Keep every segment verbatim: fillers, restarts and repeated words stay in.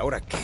ahora qué?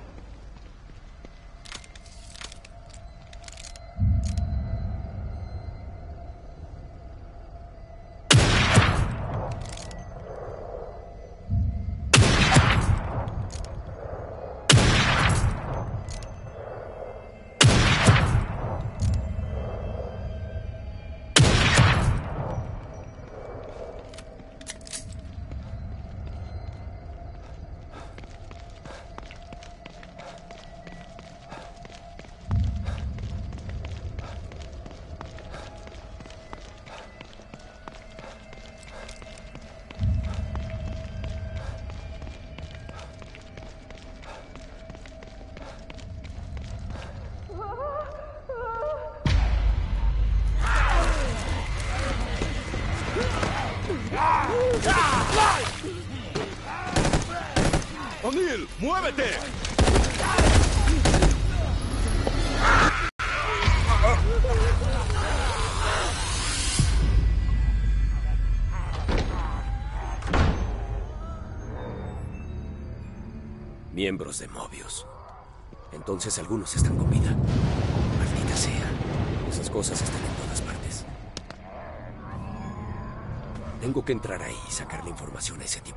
¡O'Neill, muévete! Miembros de Mobius. Entonces algunos están con vida. Maldita sea. Esas cosas están en todas partes. Tengo que entrar ahí y sacar la información a ese tipo.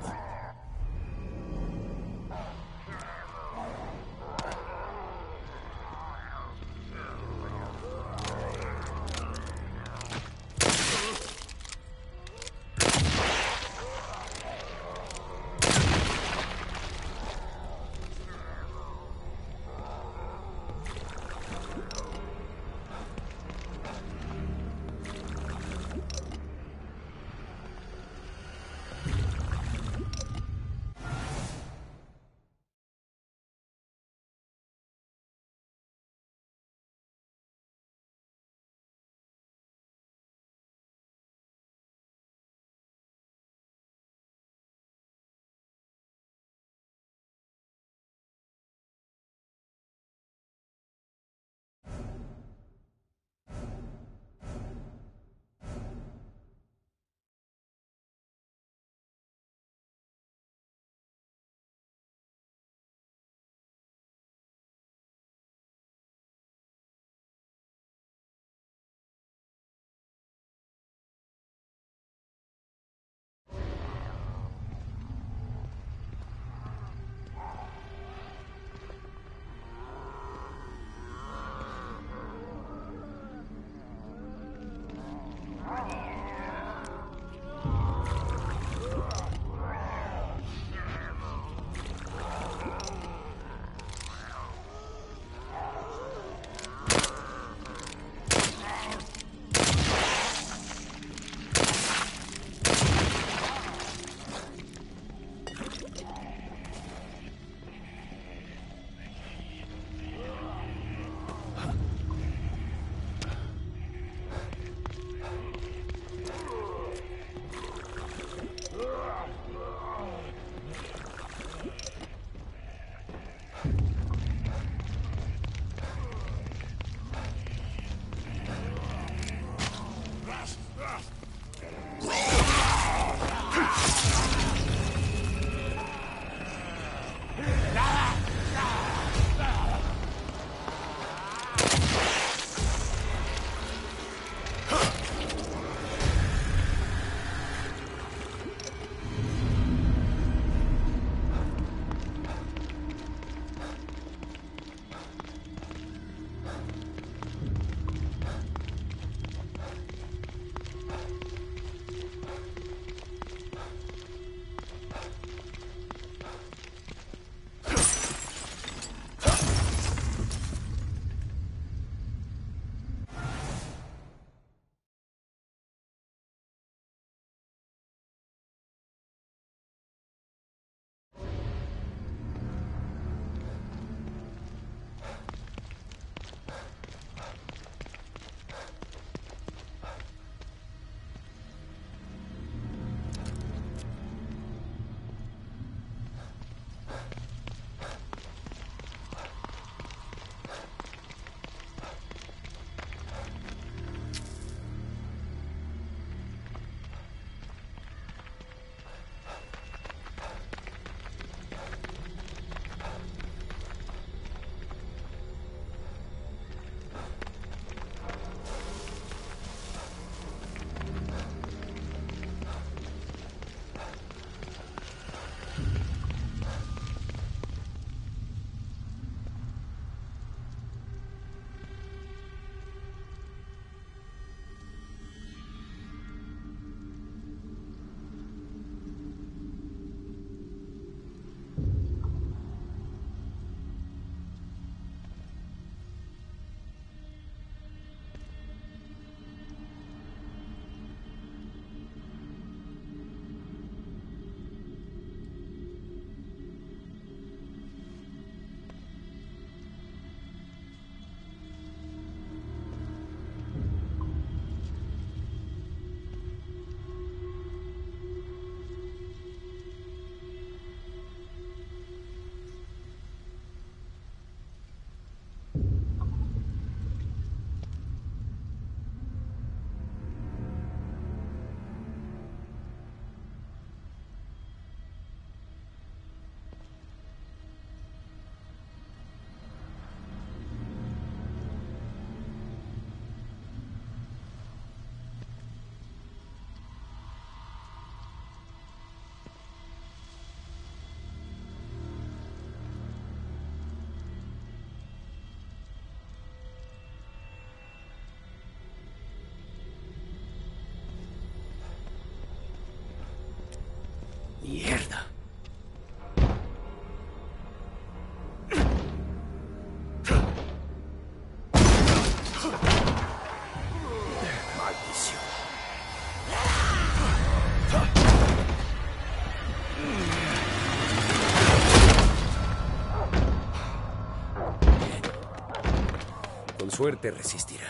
Con suerte resistirá.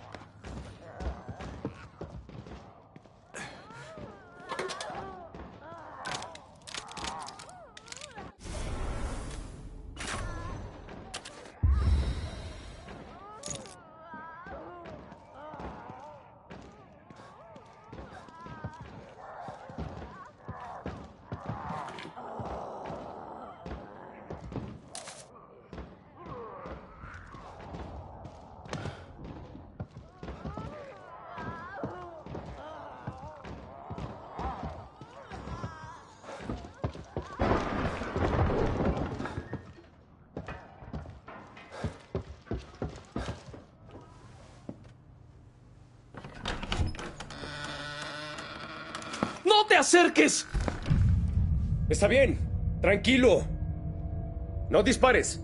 ¡No te acerques! Está bien. Tranquilo. No dispares.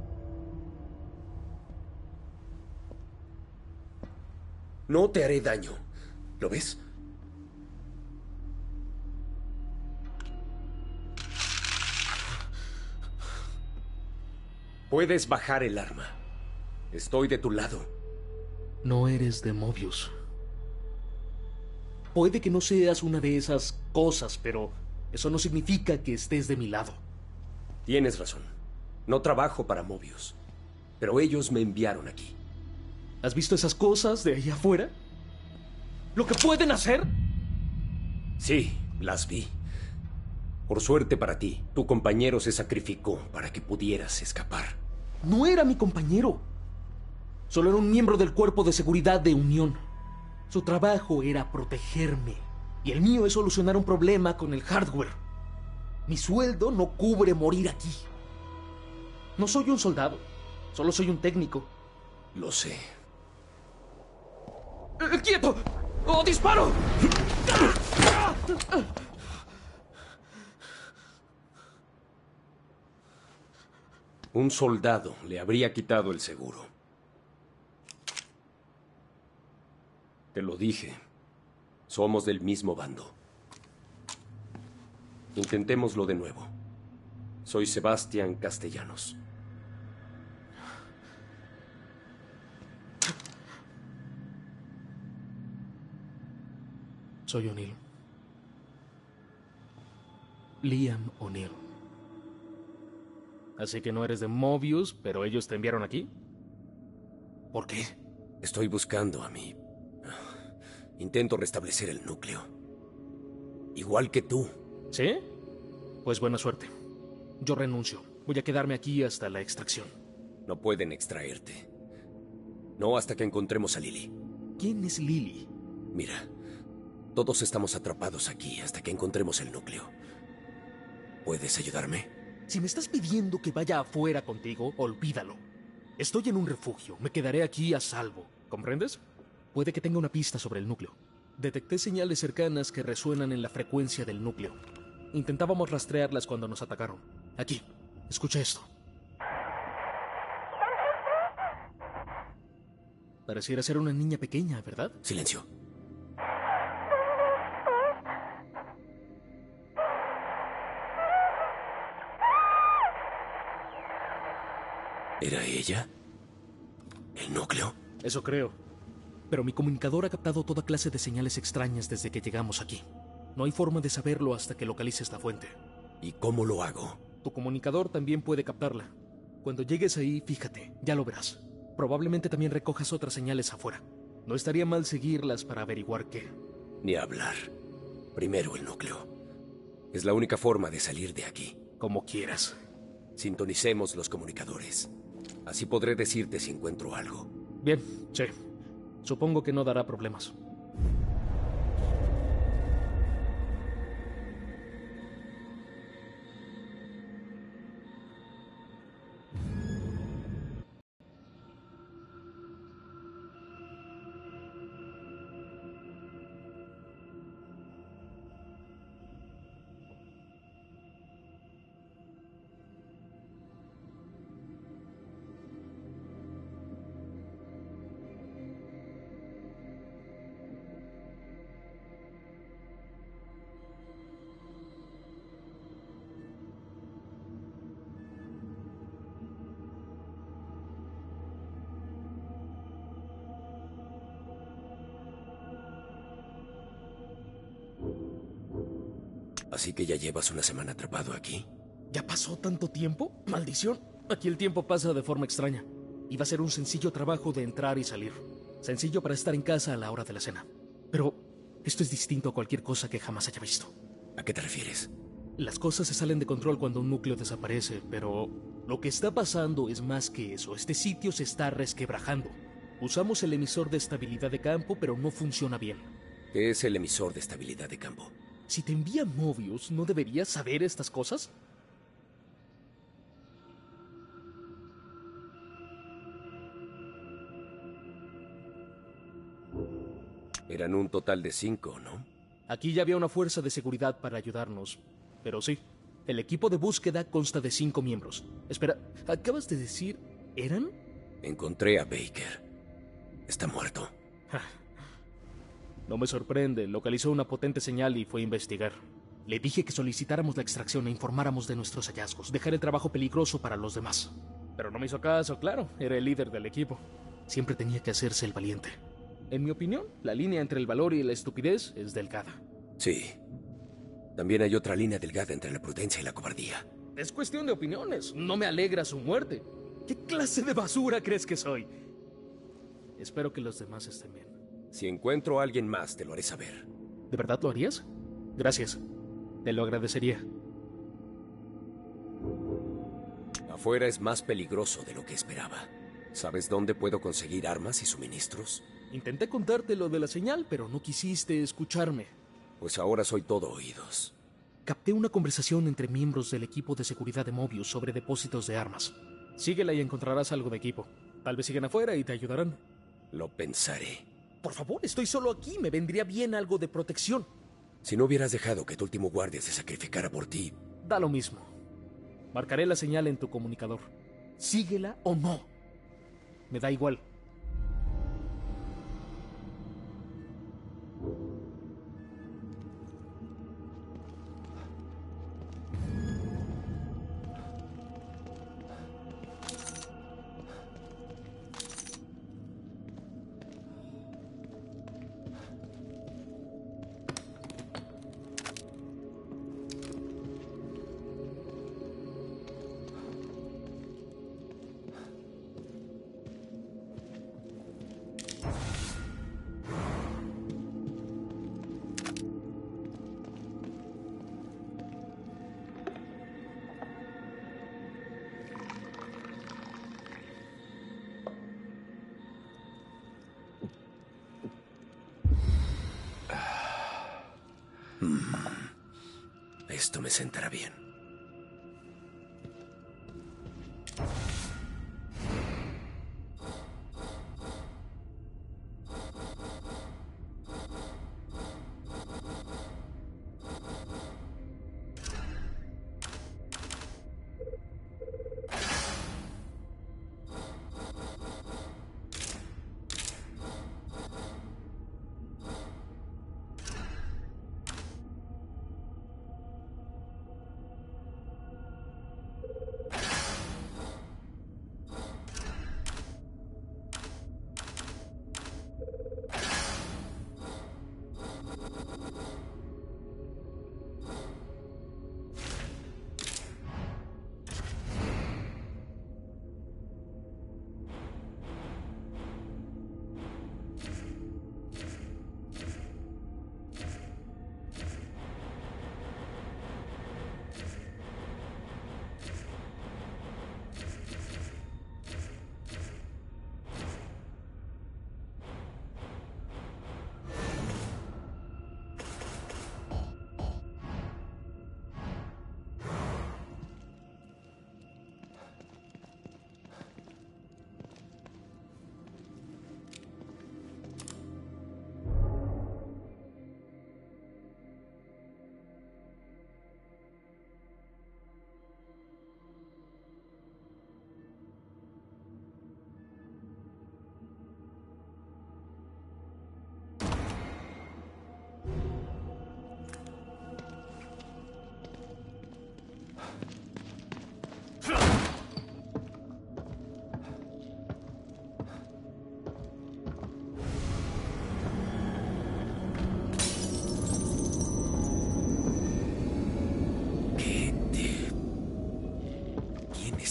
No te haré daño. ¿Lo ves? Puedes bajar el arma. Estoy de tu lado. No eres de Mobius. Puede que no seas una de esas cosas, pero eso no significa que estés de mi lado. Tienes razón. No trabajo para Mobius. Pero ellos me enviaron aquí. ¿Has visto esas cosas de ahí afuera? ¿Lo que pueden hacer? Sí, las vi. Por suerte para ti, tu compañero se sacrificó para que pudieras escapar. No era mi compañero. Solo era un miembro del cuerpo de seguridad de Unión. Su trabajo era protegerme. Y el mío es solucionar un problema con el hardware. Mi sueldo no cubre morir aquí. No soy un soldado. Solo soy un técnico. Lo sé. ¡Eh, ¡Quieto! ¡Oh, disparo! Un soldado le habría quitado el seguro. Te lo dije. Somos del mismo bando. Intentémoslo de nuevo. Soy Sebastián Castellanos. Soy O'Neill. Liam O'Neill. Así que no eres de Mobius, pero ellos te enviaron aquí. ¿Por qué? Estoy buscando a mi... Intento restablecer el núcleo. Igual que tú. ¿Sí? Pues buena suerte. Yo renuncio. Voy a quedarme aquí hasta la extracción. No pueden extraerte. No hasta que encontremos a Lily. ¿Quién es Lily? Mira, todos estamos atrapados aquí hasta que encontremos el núcleo. ¿Puedes ayudarme? Si me estás pidiendo que vaya afuera contigo, olvídalo. Estoy en un refugio. Me quedaré aquí a salvo. ¿Comprendes? Puede que tenga una pista sobre el núcleo. Detecté señales cercanas que resuenan en la frecuencia del núcleo. Intentábamos rastrearlas cuando nos atacaron. Aquí, escucha esto. Pareciera ser una niña pequeña, ¿verdad? Silencio. ¿Era ella? ¿El núcleo? Eso creo. Pero mi comunicador ha captado toda clase de señales extrañas desde que llegamos aquí. No hay forma de saberlo hasta que localices la fuente. ¿Y cómo lo hago? Tu comunicador también puede captarla. Cuando llegues ahí, fíjate, ya lo verás. Probablemente también recojas otras señales afuera. No estaría mal seguirlas para averiguar qué. Ni hablar. Primero el núcleo. Es la única forma de salir de aquí. Como quieras. Sintonicemos los comunicadores. Así podré decirte si encuentro algo. Bien, sí. Supongo que no dará problemas. Así que ya llevas una semana atrapado aquí. ¿Ya pasó tanto tiempo? ¡Maldición! Aquí el tiempo pasa de forma extraña. Iba a ser un sencillo trabajo de entrar y salir. Sencillo para estar en casa a la hora de la cena. Pero esto es distinto a cualquier cosa que jamás haya visto. ¿A qué te refieres? Las cosas se salen de control cuando un núcleo desaparece, pero lo que está pasando es más que eso. Este sitio se está resquebrajando. Usamos el emisor de estabilidad de campo, pero no funciona bien. ¿Qué es el emisor de estabilidad de campo? Si te envía Mobius, ¿no deberías saber estas cosas? Eran un total de cinco, ¿no? Aquí ya había una fuerza de seguridad para ayudarnos. Pero sí, el equipo de búsqueda consta de cinco miembros. Espera, ¿acabas de decir eran? Encontré a Baker. Está muerto. No me sorprende. Localizó una potente señal y fue a investigar. Le dije que solicitáramos la extracción e informáramos de nuestros hallazgos. Dejar el trabajo peligroso para los demás. Pero no me hizo caso, claro. Era el líder del equipo. Siempre tenía que hacerse el valiente. En mi opinión, la línea entre el valor y la estupidez es delgada. Sí. También hay otra línea delgada entre la prudencia y la cobardía. Es cuestión de opiniones. No me alegra su muerte. ¿Qué clase de basura crees que soy? Espero que los demás estén bien. Si encuentro a alguien más, te lo haré saber. ¿De verdad lo harías? Gracias. Te lo agradecería. Afuera es más peligroso de lo que esperaba. ¿Sabes dónde puedo conseguir armas y suministros? Intenté contarte lo de la señal, pero no quisiste escucharme. Pues ahora soy todo oídos. Capté una conversación entre miembros del equipo de seguridad de Mobius sobre depósitos de armas. Síguela y encontrarás algo de equipo. Tal vez siguen afuera y te ayudarán. Lo pensaré. Por favor, estoy solo aquí. Me vendría bien algo de protección. Si no hubieras dejado que tu último guardia se sacrificara por ti... Da lo mismo. Marcaré la señal en tu comunicador. Síguela o no. Me da igual. Esto me sentará bien.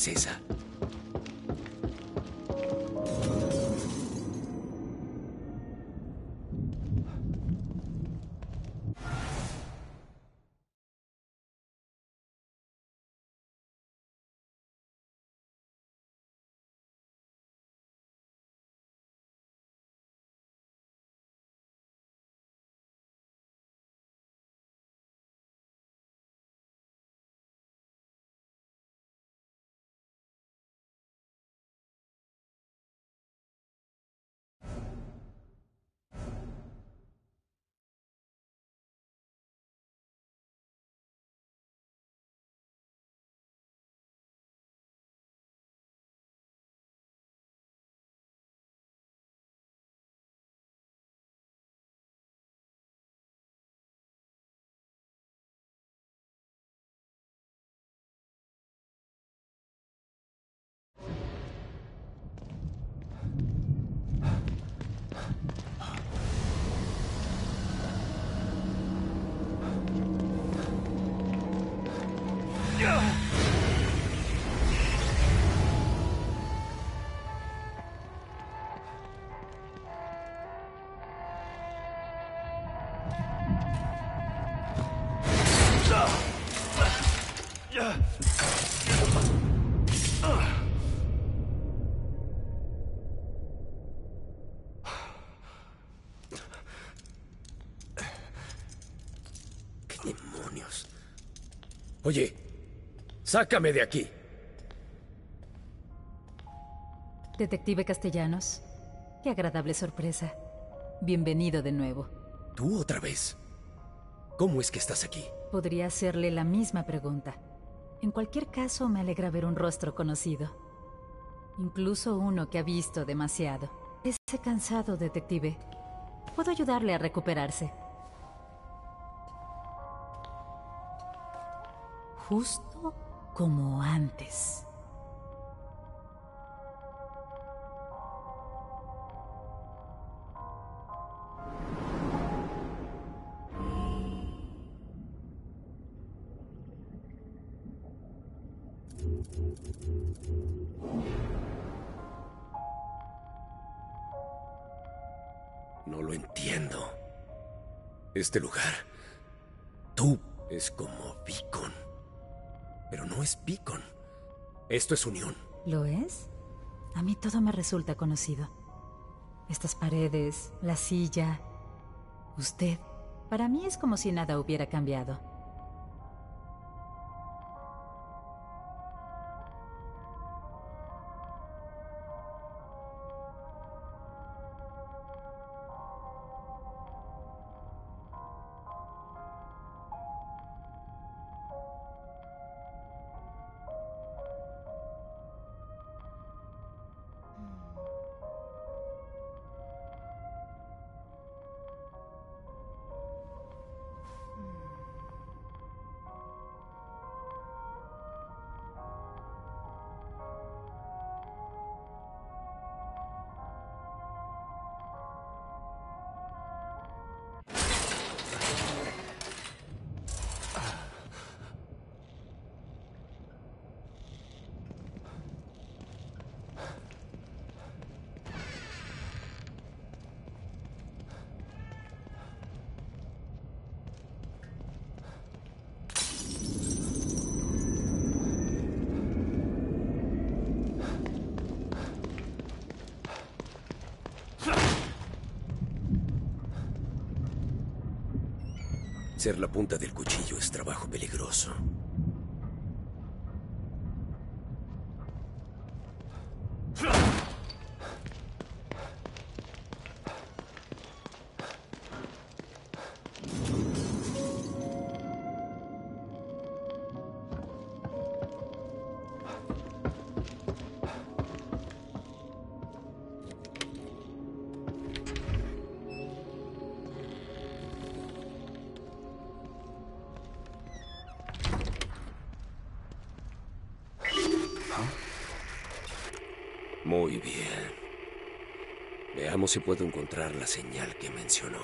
es esa? ¿Qué demonios? Oye, sácame de aquí. Detective Castellanos, qué agradable sorpresa. Bienvenido de nuevo. ¿Tú otra vez? ¿Cómo es que estás aquí? Podría hacerle la misma pregunta. En cualquier caso, me alegra ver un rostro conocido. Incluso uno que ha visto demasiado. Ese cansado, detective. Puedo ayudarle a recuperarse. Justo como antes. No lo entiendo. Este lugar... Tú es como Beacon. Pero no es Beacon. Esto es Unión. ¿Lo es? A mí todo me resulta conocido. Estas paredes, la silla, usted. Para mí es como si nada hubiera cambiado. Ser la punta del cuchillo es trabajo peligroso. Muy bien. Veamos si puedo encontrar la señal que mencionó.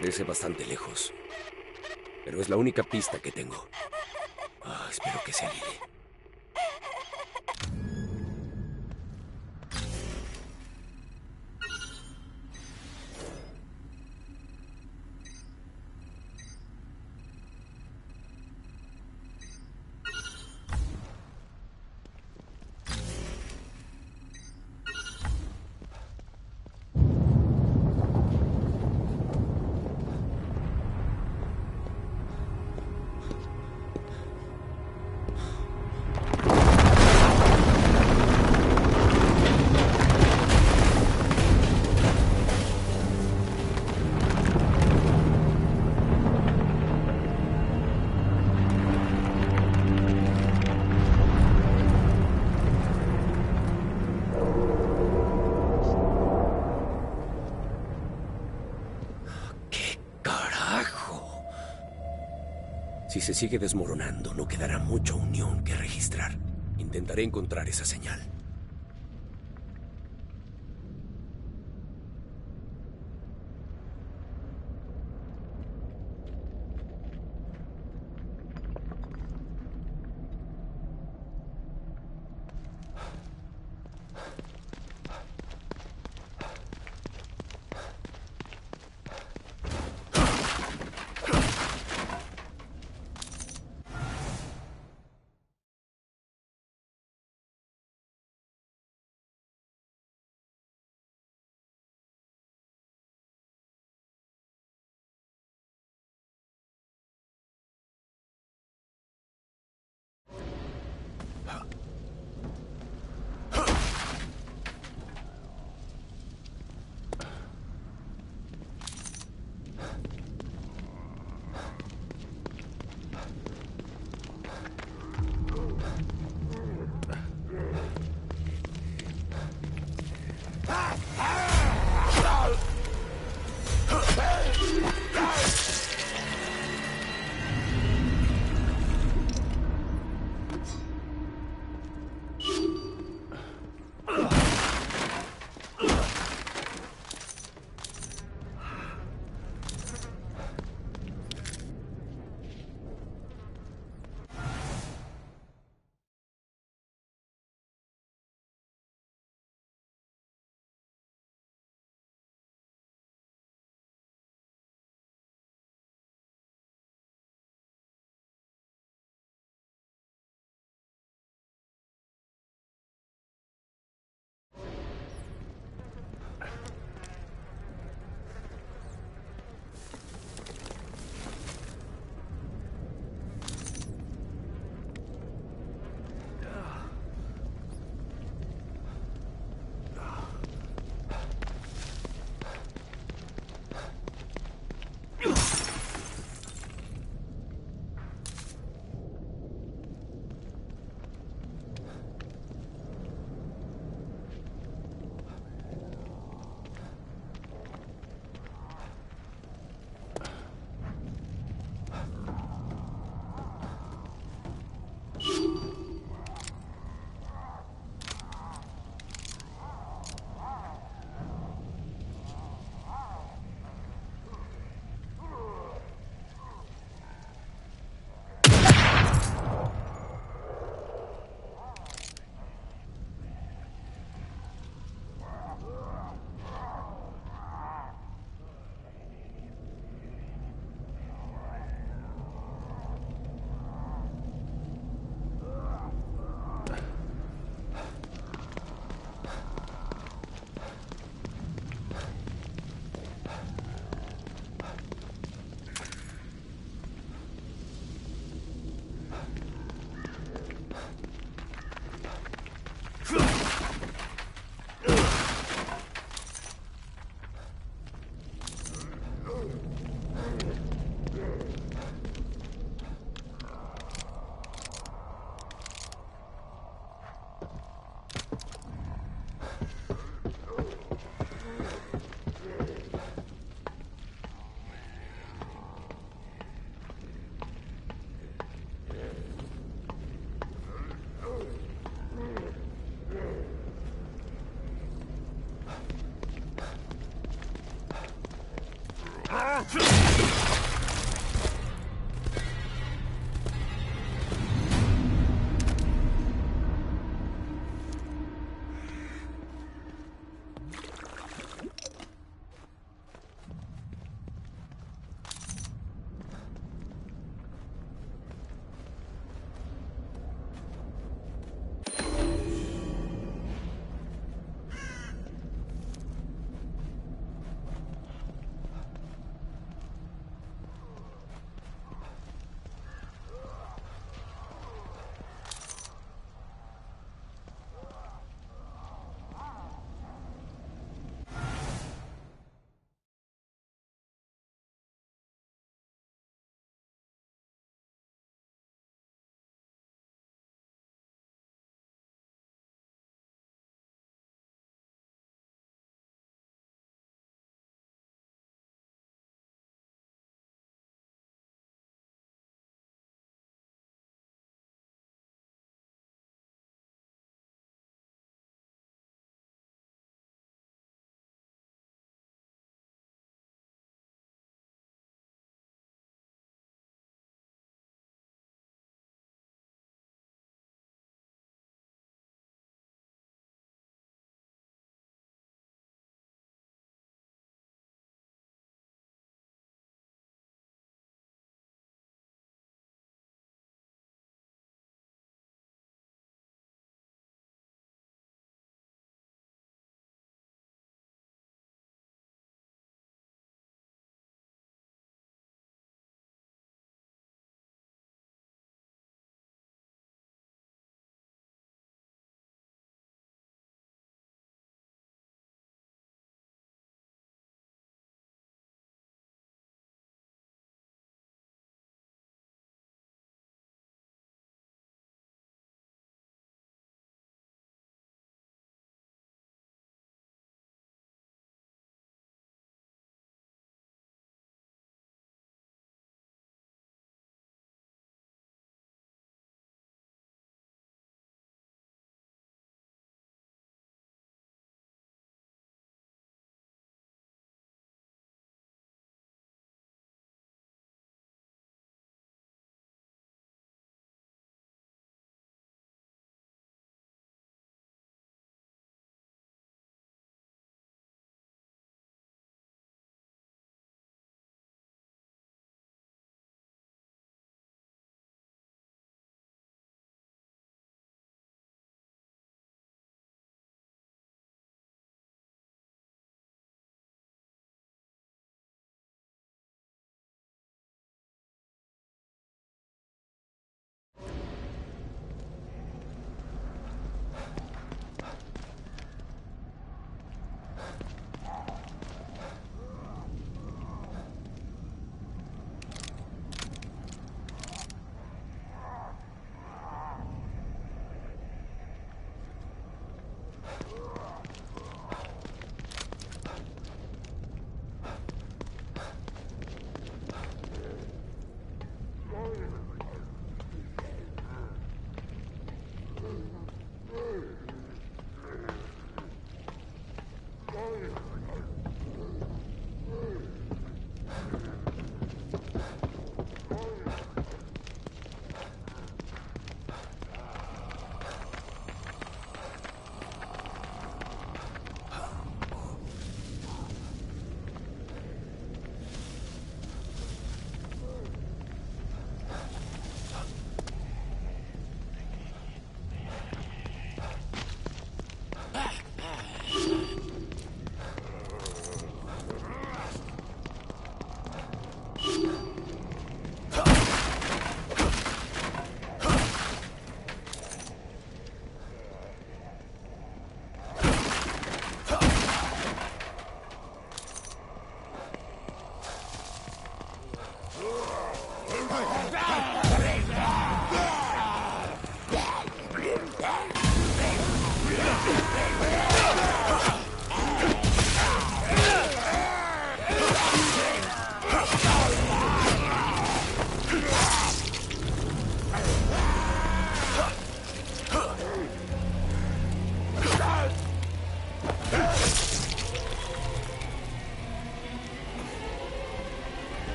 Parece bastante lejos. Pero es la única pista que tengo. Ah, espero que se alivie. Si se sigue desmoronando, no quedará mucha unión que registrar. Intentaré encontrar esa señal.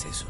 hagas eso.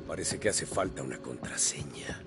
Parece que hace falta una contraseña.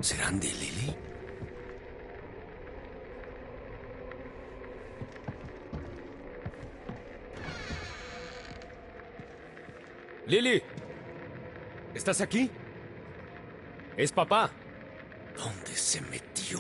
¿Serán de Lily? Lily, ¿estás aquí? Es papá. ¿Dónde se metió?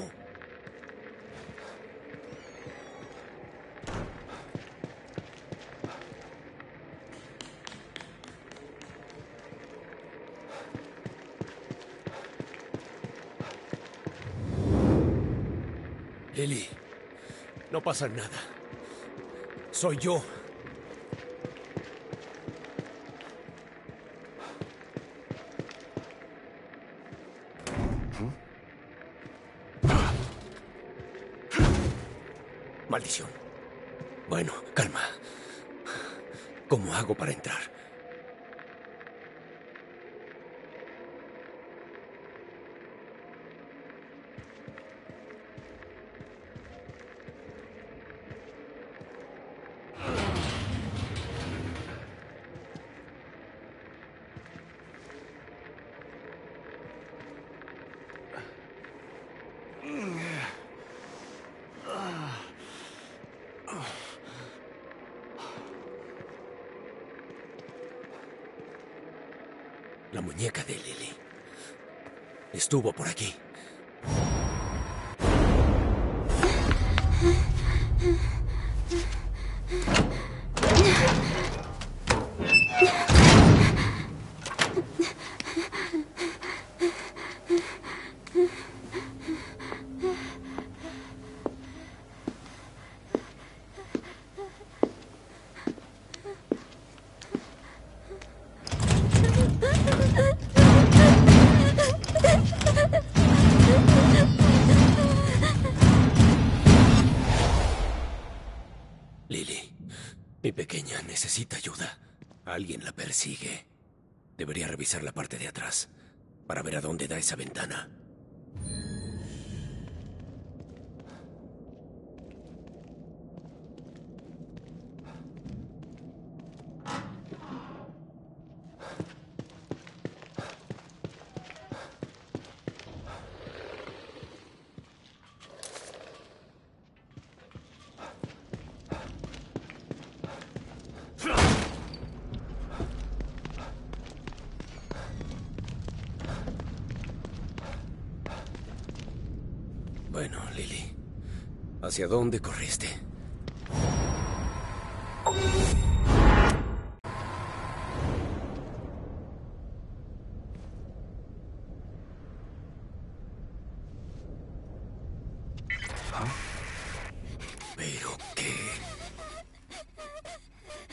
Lily, no pasa nada. Soy yo. Maldición. Bueno, calma. ¿Cómo hago para entrar? La muñeca de Lily estuvo por aquí. Lily, mi pequeña necesita ayuda. Alguien la persigue. Debería revisar la parte de atrás para ver a dónde da esa ventana. Bueno, Lily, ¿hacia dónde corriste? ¿Pero qué?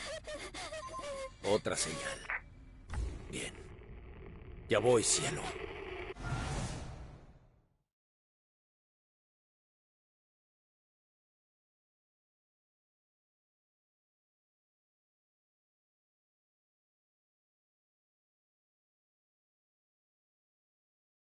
Otra señal. Bien. Ya voy, cielo.